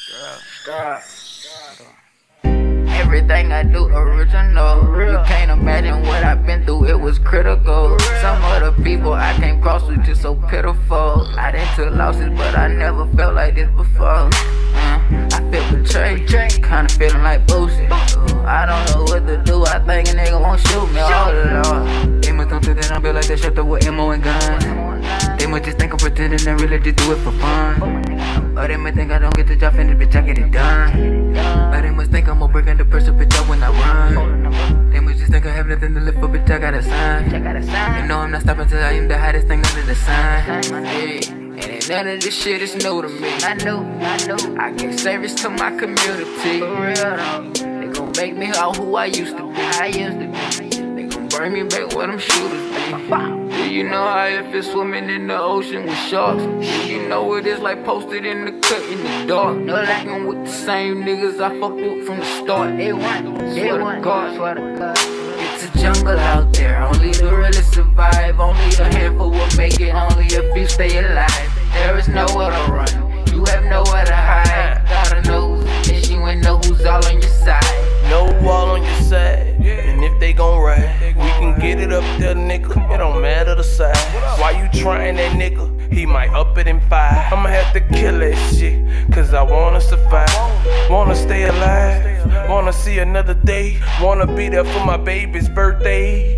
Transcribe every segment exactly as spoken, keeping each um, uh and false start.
Everything I do original. You can't imagine what I've been through, it was critical. Some of the people I came cross with just so pitiful. I done took losses, but I never felt like this before. uh, I feel betrayed, kinda feeling like bullshit. uh, I don't know what to do, I think a nigga won't shoot me. Oh Lord, they must don't think that I'm built like that, shut up with ammo and guns. They must just think I'm pretending and really just do it for fun. Or they might think I don't get the job finished, bitch, I get it done. Or they must think I'm gonna break under pressure, bitch, up when I run. They must just think I have nothing to live for, bitch, I got a sign. You know I'm not stopping till I am the hottest thing under the sun. Hey, and ain't none of this shit is new to me. I know, I know. I give service to my community. For real though. They gon' make me all who I used to be. I used to be. They gon' bring me back where them shooters be. Do you know how it feels swimming in the ocean with sharks? Do you know what it's like posted in the cut in the dark? No lacking with the same niggas I fucked with from the start. They want, they want, God, swear to God. It's a jungle out there, only the realest survive. Only a handful will make it, only a few stay alive. There is nowhere to run, you have nowhere to hide. Gotta know who's and you ain't know who's all on your side. No wall on your side, and if they gon' ride, we can get it up there, nigga. It don't matter the size. Why you trying that nigga? He might up it in five. I'ma have to kill that shit, cause I wanna survive. Wanna stay alive, wanna see another day. Wanna be there for my baby's birthday.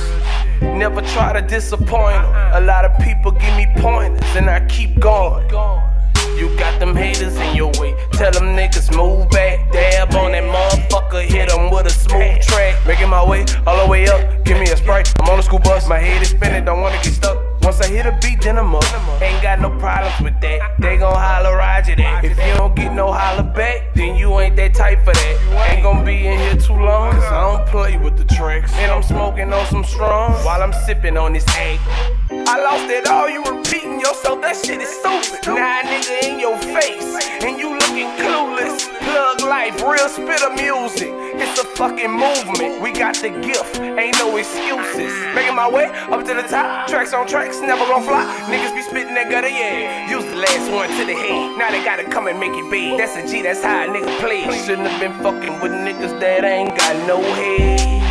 Never try to disappoint them. A lot of people give me pointers, and I keep going. You got them haters in your way, tell them niggas move back. Dab on that motherfucker, hit them with a smooth track. Making my way all the way up, give me a Sprite. I'm on the school bus, my head is spinning, don't wanna get stuck. Once I hit a beat, then I'm up. Ain't got no problems with that, they gon' holler Roger that. If you don't get no holler back, then you ain't that type for that. Ain't gon' be in here too long, cause I don't play with the tracks. And I'm smoking on some strong, while I'm sipping on this egg. I lost it all, you repeating yourself, that shit is stupid. Nah, nigga in your face, and you looking clueless. Plug life, real spitter music, it's a fucking movement. We got the gift, ain't no excuses. Making my way up to the top, tracks on tracks, never gon' fly. Niggas be spitting that gutter, yeah. Use the last one to the head, now they gotta come and make it big. That's a G, that's how a nigga play. Shouldn't have been fucking with niggas that ain't got no head.